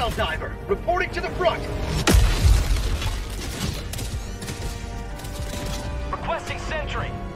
Hostile diver, reporting to the front. Requesting sentry.